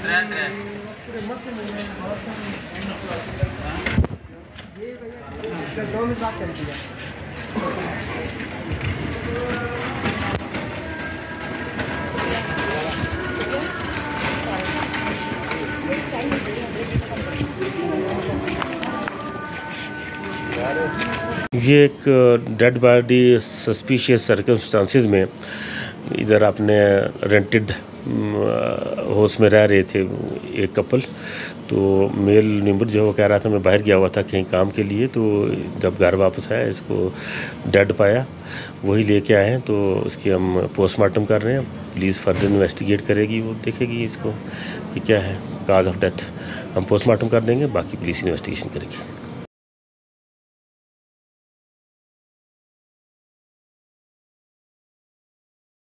ये एक dead body suspicious circumstances में इधर अपने रेंटेड हाउस में रह रहे थे एक कपल। तो मेल मेंबर जो वो कह रहा था मैं बाहर गया हुआ था कहीं काम के लिए, तो जब घर वापस आया इसको डेड पाया, वही लेके आए हैं। तो इसकी हम पोस्टमार्टम कर रहे हैं, पुलिस फर्दर इन्वेस्टिगेट करेगी, वो देखेगी इसको कि क्या है काज ऑफ डेथ। हम पोस्टमार्टम कर देंगे, बाकी पुलिस इन्वेस्टिगेशन करेगी।